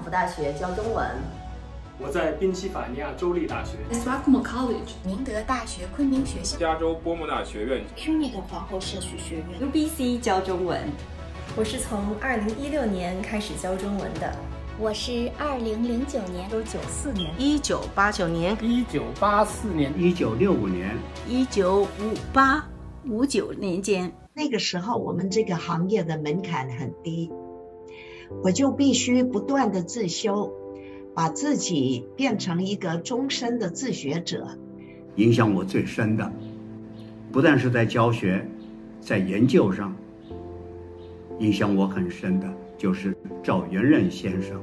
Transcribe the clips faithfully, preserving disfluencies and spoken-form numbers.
福大学教中文。 我在宾夕法尼亚州立大学 Swarthmore College、 宁德大学昆明学校、 加州波莫纳学院、 C U N Y 的皇后社区学院、 U B C 教中文。 我是从二零一六年开始教中文的。 我是二零零九年、 一九九四年、 一九八九年、 一九八四年、 一九六五年、 一九五八、五九年间。 那个时候我们这个行业的门槛很低，我就必须不断的自修，把自己变成一个终身的自学者。 影响我最深的，不但是在教学，在研究上，影响我很深的就是赵元任先生。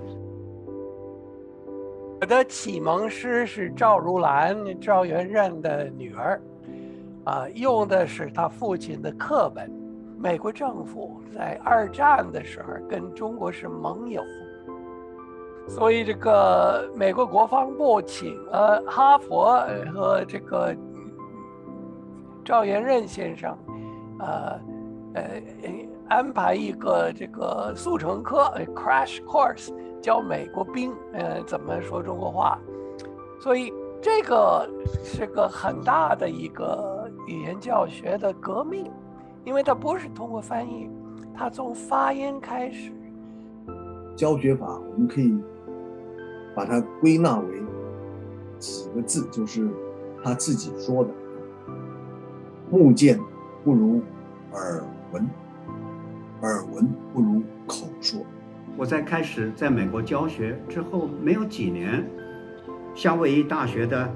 我的启蒙师是赵如兰，赵元任的女儿，啊，用的是他父亲的课本。美国政府在二战的时候跟中国是盟友，所以这个美国国防部请了哈佛和这个赵元任先生，呃呃安排一个这个速成课 crash course 教美国兵呃怎么说中国话，所以这个是个很大的一个语言教学的革命，因为它不是通过翻译，它从发音开始。 教学法我们可以把它归纳为几个字，就是他自己说的，目见不如耳闻，耳闻不如口说。 我在开始在美国教学之后没有几年，夏威夷大学的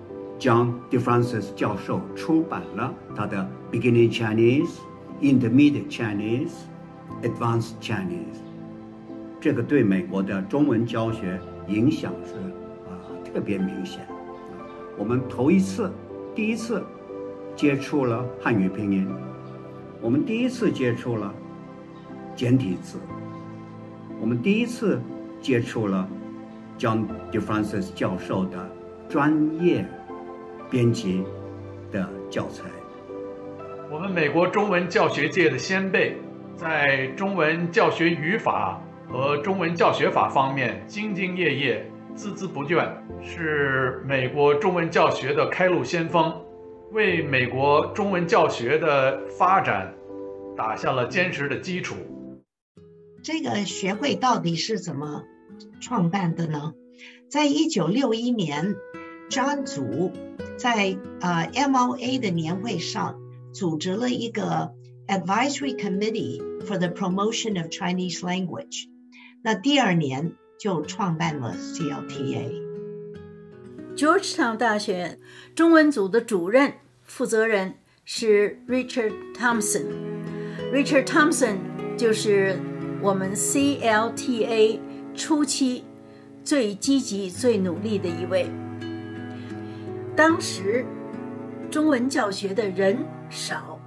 John DeFrancis 教授出版了他的 Beginning Chinese、Intermediate Chinese、Advanced Chinese， 这个对美国的中文教学影响是啊、呃、特别明显。我们头一次、第一次接触了汉语拼音，我们第一次接触了简体字，我们第一次接触了 John DeFrancis 教授的专业编辑的教材。 我们美国中文教学界的先辈，在中文教学语法和中文教学法方面兢兢业业、孜孜不倦，是美国中文教学的开路先锋，为美国中文教学的发展打下了坚实的基础。 这个学会到底是怎么创办的呢？在一九六一年，张祖在呃 M O A 的年会上组织了一个 Advisory Committee for the Promotion of Chinese Language， 那第二年就创办了 C L T A。Georgetown 大学中文组的主任负责人是 Richard Thompson。Richard Thompson 就是我们 C L T A 初期最积极、最努力的一位。当时中文教学的人少，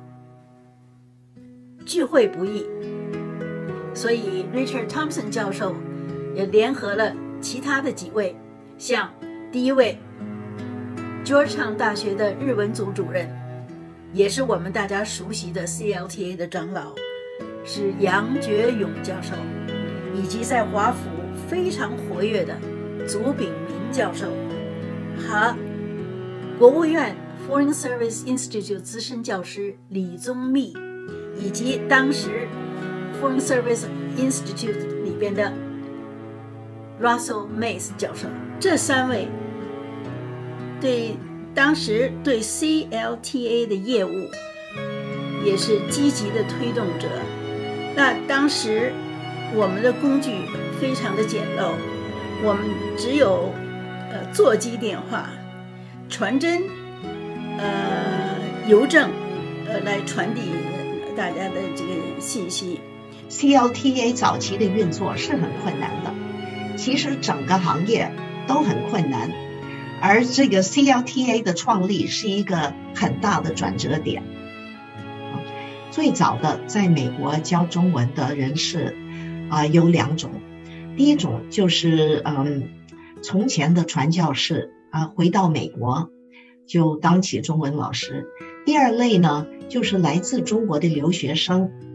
聚会不易，所以 Richard Thompson 教授也联合了其他的几位，像第一位 Georgetown 大学的日文组主任，也是我们大家熟悉的 C L T A 的长老，是杨觉勇教授，以及在华府非常活跃的祖炳明教授和国务院 Foreign Service Institute 资深教师李宗密，以及当时 Foreign Service Institute 里边的 Russell Mace 教授。这三位对当时对 C L T A 的业务也是积极的推动者。那当时我们的工具非常的简陋，我们只有呃座机电话、传真、呃邮政，呃来传递大家的这个信息。 C L T A 早期的运作是很困难的，其实整个行业都很困难，而这个 C L T A 的创立是一个很大的转折点。最早的在美国教中文的人士啊、呃、有两种，第一种就是嗯从前的传教士啊、呃、回到美国就当起中文老师，第二类呢就是来自中国的留学生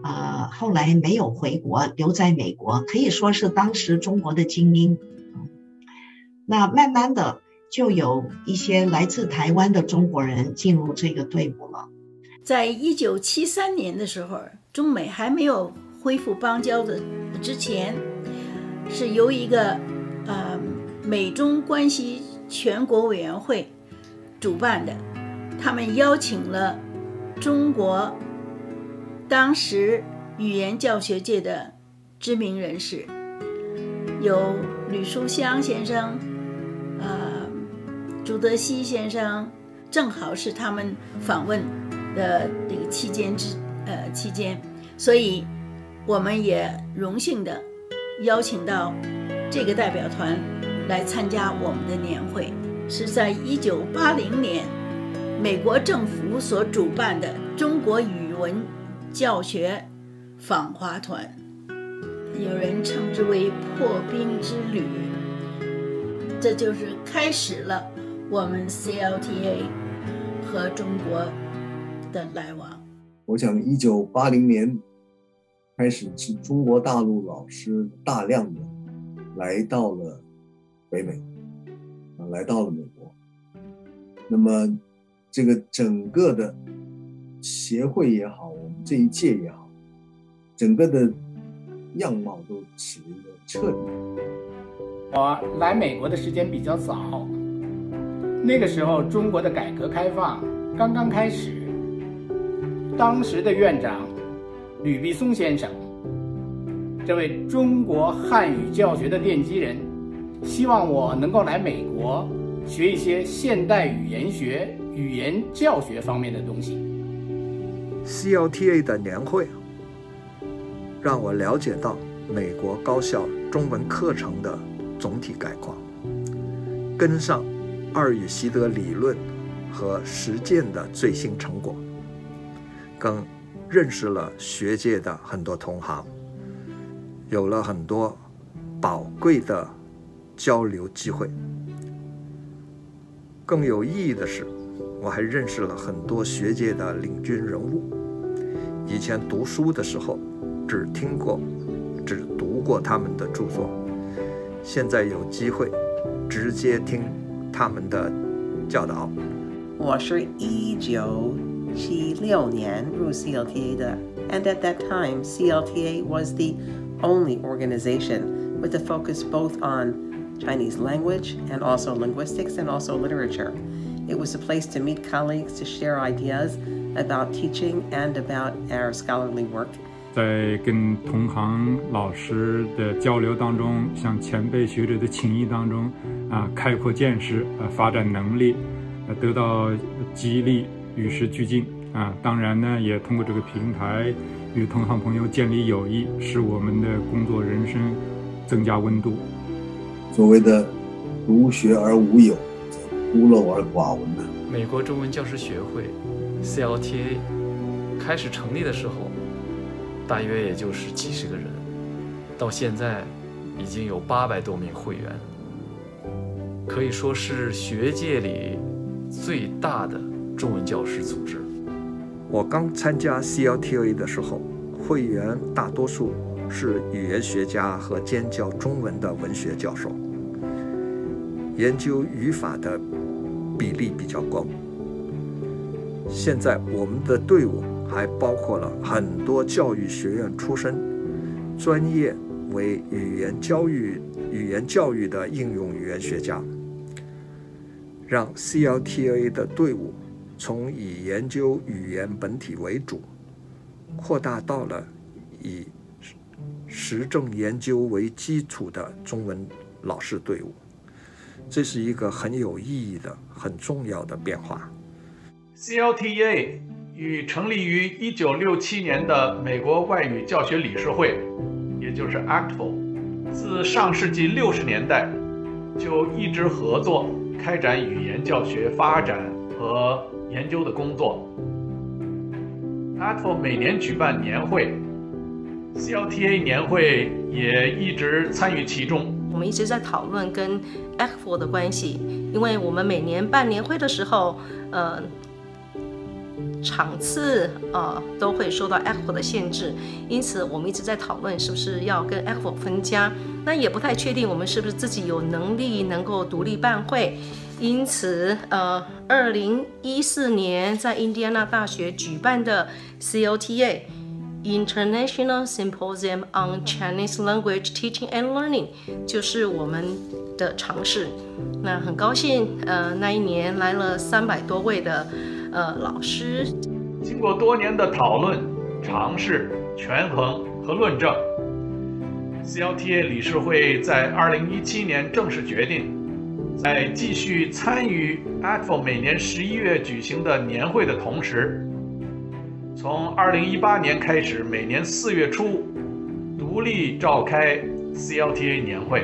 呃，后来没有回国，留在美国，可以说是当时中国的精英。那慢慢的就有一些来自台湾的中国人进入这个队伍了。 在一九七三年的时候，中美还没有恢复邦交的之前，是由一个呃美中关系全国委员会主办的，他们邀请了中国当时语言教学界的知名人士，有吕书香先生、呃朱德熙先生，正好是他们访问的这个期间之呃期间，所以我们也荣幸的邀请到这个代表团来参加我们的年会，是在一九八零年美国政府所主办的中国语文教学访华团，有人称之为破冰之旅。这就是开始了我们 C L T A 和中国的来往。 我想一九八零年开始，是中国大陆老师大量的来到了北美，啊，来到了美国。那么这个整个的协会也好，我们这一届也好，整个的样貌都起了一个彻底。 我来美国的时间比较早，那个时候中国的改革开放刚刚开始，当时的院长吕碧松先生，这位中国汉语教学的奠基人，希望我能够来美国学一些现代语言学、语言教学方面的东西。 C L T A 的年会让我了解到美国高校中文课程的总体概况，跟上二语习得理论和实践的最新成果，更认识了学界的很多同行，有了很多宝贵的交流机会。更有意义的是，我还认识了很多学界的领军人物。以前读书的时候只听过只读过他们的著作，现在有机会直接听他们的教导。 我是一九七六年入 C L T A 的 and at that time C L T A was the only organization with a focus both on Chinese language and also linguistics and also literature. It was a place to meet colleagues, to share ideas about teaching and about our scholarly work. 在跟同行老师的交流当中，向前辈学者的情谊当中，啊，开阔见识，呃，发展能力，呃，得到激励，与时俱进，啊，当然呢，也通过这个平台与同行朋友建立友谊，使我们的工作人生增加温度。 所谓的独学而无友，孤陋而寡闻呢。 美国中文教师学会 C L T A 开始成立的时候，大约也就是几十个人，到现在已经有八百多名会员，可以说是学界里最大的中文教师组织。 我刚参加 C L T A 的时候，会员大多数是语言学家和兼教中文的文学教授，研究语法的比例比较高。现在我们的队伍还包括了很多教育学院出身、专业为语言教育、语言教育的应用语言学家，让 C L T A 的队伍从以研究语言本体为主，扩大到了以实证研究为基础的中文老师队伍。这是一个很有意义的、很重要的变化。 C L T A 与成立于一九六七年的美国外语教学理事会，也就是 A C T F O， 自上世纪六十年代就一直合作开展语言教学发展和研究的工作。A C T F O 每年举办年会， C L T A 年会也一直参与其中。 我们一直在讨论跟 A C T F O 的关系，因为我们每年办年会的时候，呃， 场次呃都会受到 A C F O 的限制，因此我们一直在讨论是不是要跟 A C F O 分家，那也不太确定我们是不是自己有能力能够独立办会。因此，呃，二零一四年在印第安纳大学举办的 C L T A International Symposium on Chinese Language Teaching and Learning 就是我们的尝试。那很高兴，呃，那一年来了三百多位的呃老师。 经过多年的讨论、尝试、权衡和论证 ，C L T A 理事会在二零一七年正式决定，在继续参与 A C F O 每年十一月举行的年会的同时，从二零一八年开始，每年四月初独立召开 C L T A 年会。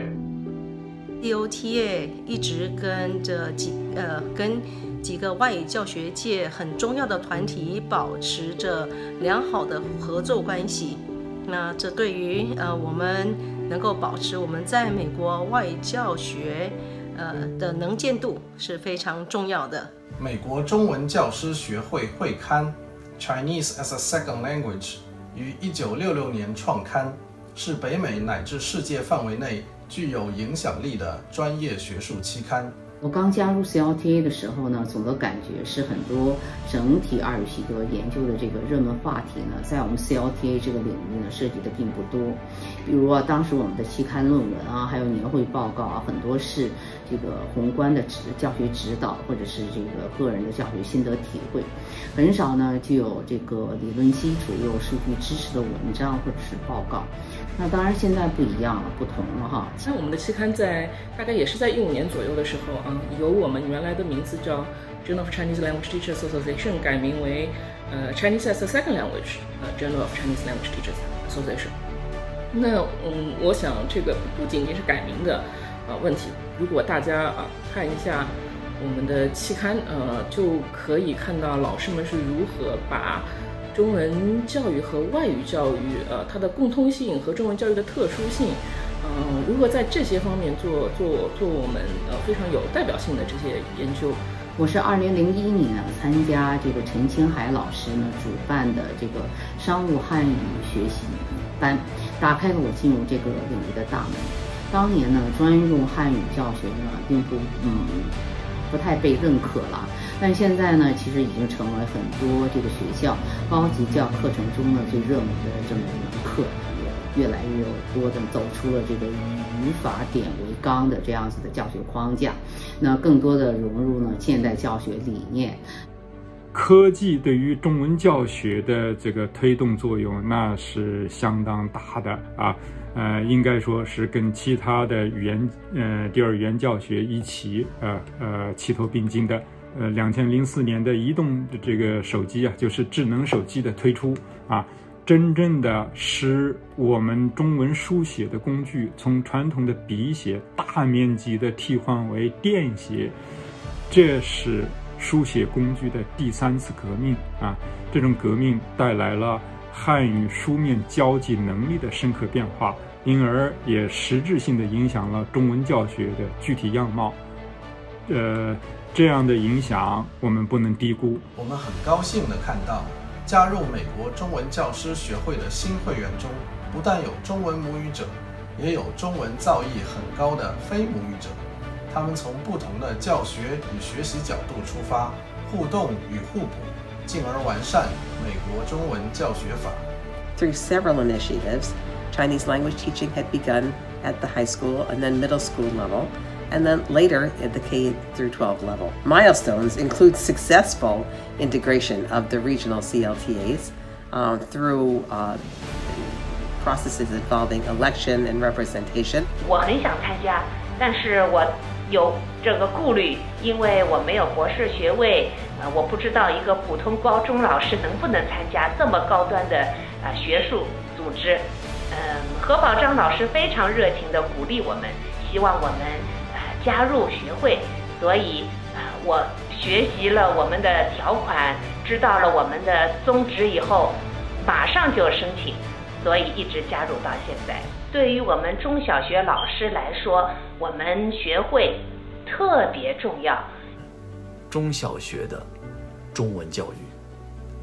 C L T A 一直跟着几呃跟几个外语教学界很重要的团体保持着良好的合作关系。那这对于呃我们能够保持我们在美国外语教学呃的能见度是非常重要的。 美国中文教师学会会刊 Chinese as a Second Language 于一九六六年创刊，是北美乃至世界范围内具有影响力的专业学术期刊。 我刚加入 C L T A 的时候呢，总的感觉是很多整体二语习得研究的这个热门话题呢，在我们 C L T A 这个领域呢涉及的并不多。比如啊，当时我们的期刊论文啊，还有年会报告啊，很多是这个宏观的指教学指导，或者是这个个人的教学心得体会，很少呢就有这个理论基础又有数据支持的文章或者是报告。那当然现在不一样了，不同了哈。 像我们的期刊在大概也是在一五年左右的时候啊，由我们原来的名字叫 Journal of Chinese Language Teachers Association 改名为呃 Chinese as a Second Language 呃 Journal of Chinese Language Teachers Association。那嗯，我想这个不仅仅是改名的啊问题，如果大家啊看一下我们的期刊，呃，就可以看到老师们是如何把中文教育和外语教育，呃，它的共通性和中文教育的特殊性，呃，如何在这些方面做做做我们呃非常有代表性的这些研究。 我是二零零一年参加这个陈清海老师呢主办的这个商务汉语学习班，打开了我进入这个领域的大门。当年呢，专用汉语教学呢并不嗯不太被认可了。但现在呢，其实已经成为很多这个学校高级教课程中呢最热门的这么一门课，也越来越多的走出了这个以语法点为纲的这样子的教学框架，那更多的融入呢现代教学理念。 科技对于中文教学的这个推动作用，那是相当大的啊。呃，应该说是跟其他的语言呃第二语言教学一起呃呃齐头并进的。呃，两千零四年的移动的这个手机啊，就是智能手机的推出啊，真正的使我们中文书写的工具从传统的笔写大面积的替换为电写，这是书写工具的第三次革命啊！这种革命带来了汉语书面交际能力的深刻变化，因而也实质性的影响了中文教学的具体样貌。呃。这样的影响我们不能低估。 我们很高兴地看到，加入美国中文教师学会的新会员中，不但有中文母语者，也有中文造诣很高的非母语者。他们从不同的教学与学习角度出发，互动与互补，进而完善美国中文教学法。 Through several initiatives, Chinese language teaching had begun at the high school and then middle school level, and then later at the K through twelve level. Milestones include successful integration of the regional C L T As uh, through uh, processes involving election and representation. 我很想参加，但是我有这个顾虑，因为我没有博士学位，呃，我不知道一个普通高中老师能不能参加这么高端的呃学术组织。嗯，何宝章老师非常热情地鼓励我们，希望我们加入学会，所以呃，我学习了我们的条款，知道了我们的宗旨以后，马上就申请，所以一直加入到现在。对于我们中小学老师来说，我们学会特别重要。 中小学的中文教育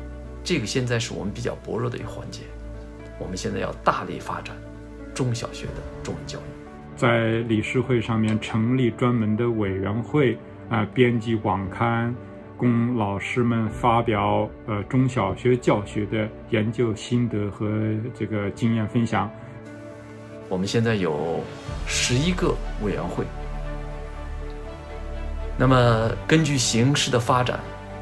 这个现在是我们比较薄弱的一个环节。我们现在要大力发展中小学的中文教育， 在理事会上面成立专门的委员会啊、呃，编辑网刊，供老师们发表呃中小学教学的研究心得和这个经验分享。 我们现在有十一个委员会。那么根据形势的发展，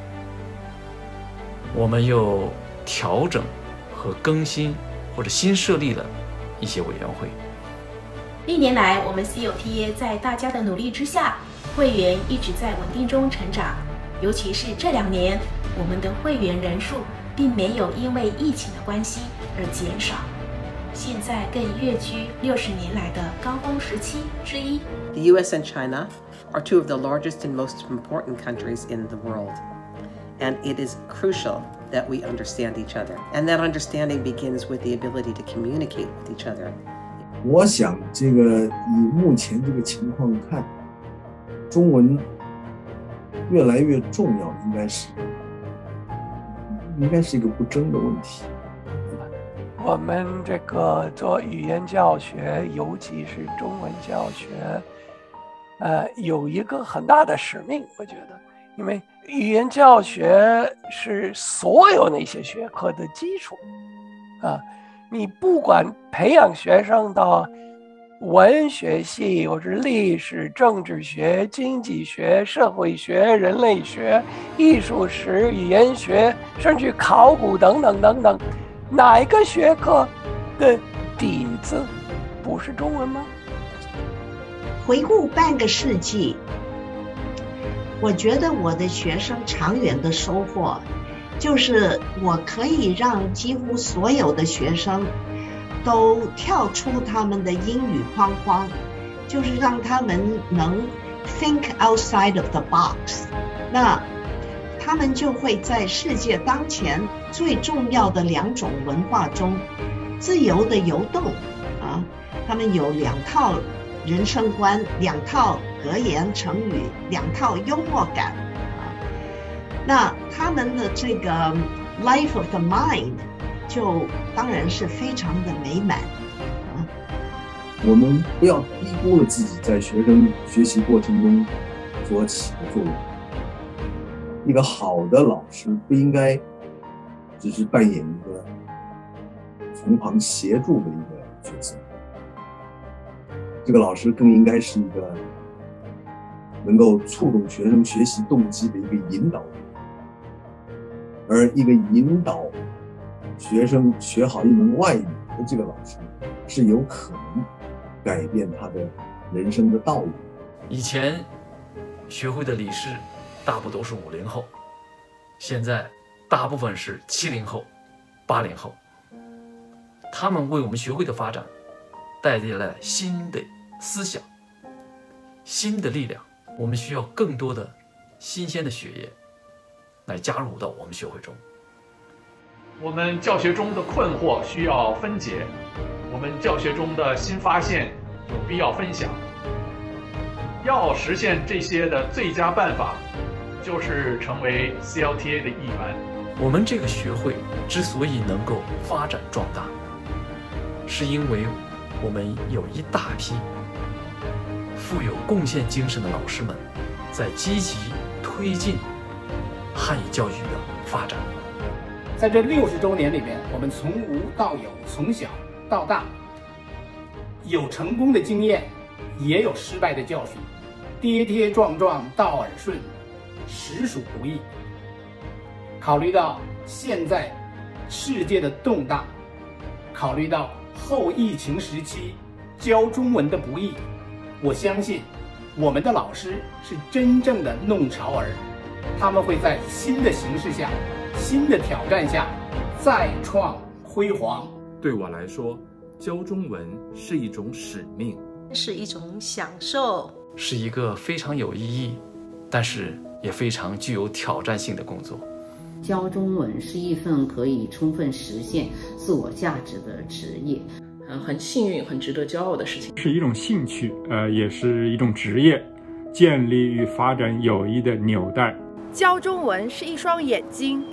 我们又调整和更新或者新设立了一些委员会。 历年来，我们 C L T A 在大家的努力之下，会员一直在稳定中成长。尤其是这两年，我们的会员人数并没有因为疫情的关系而减少，现在更跃居六十年来的高峰时期之一。 The U S and China are two of the largest and most important countries in the world, and it is crucial that we understand each other, and that understanding begins with the ability to communicate with each other. 我想，这个以目前这个情况看，中文越来越重要，应该是应该是一个不争的问题。 我们这个做语言教学，尤其是中文教学，呃，有一个很大的使命，我觉得，因为语言教学是所有那些学科的基础，啊，你不管培养学生到文学系，或者历史、政治学、经济学、社会学、人类学、艺术史、语言学，甚至考古等等等等，哪一个学科的底子不是中文吗？ 回顾半个世纪，我觉得我的学生长远的收获，就是我可以让几乎所有的学生都跳出他们的英语框框，就是让他们能 think outside of the box。那他们就会在世界当前最重要的两种文化中自由的游动啊。他们有两套人生观，两套格言成语，两套幽默感啊。那他们的这个 life of the mind 就当然是非常的美满啊。 我们不要低估了自己在学生学习过程中所起的作用。一个好的老师不应该只是扮演一个从旁协助的一个角色，这个老师更应该是一个能够触动学生学习动机的一个引导人，而一个引导学生学好一门外语的这个老师是有可能改变他的人生的道路。 以前学会的理事大部都是五零后，现在大部分是七零后、八零后，他们为我们学会的发展带来新的思想、新的力量。我们需要更多的新鲜的血液来加入到我们学会中。 我们教学中的困惑需要分解，我们教学中的新发现有必要分享。要实现这些的最佳办法，就是成为 C L T A 的一员。 我们这个学会之所以能够发展壮大，是因为我们有一大批富有贡献精神的老师们，在积极推进汉语教育的发展。 在这六十周年里面，我们从无到有，从小到大，有成功的经验，也有失败的教训，跌跌撞撞，道耳顺，实属不易。考虑到现在世界的动荡，考虑到后疫情时期教中文的不易，我相信我们的老师是真正的弄潮儿，他们会在新的形势下、新的挑战下再创辉煌。 对我来说，教中文是一种使命， 是一种享受， 是一个非常有意义，但是也非常具有挑战性的工作。 教中文是一份可以充分实现自我价值的职业， 呃，很幸运、很值得骄傲的事情。 是一种兴趣，呃，也是一种职业，建立与发展友谊的纽带。 教中文是一双眼睛，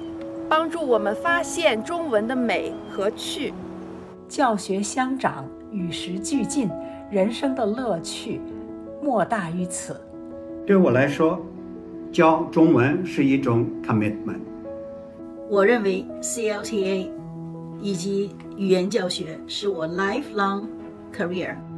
帮助我们发现中文的美和趣。 教学相长，与时俱进，人生的乐趣莫大于此。 对我来说，教中文是一种 commitment。 我认为 C L T A 以及语言教学是我 lifelong career。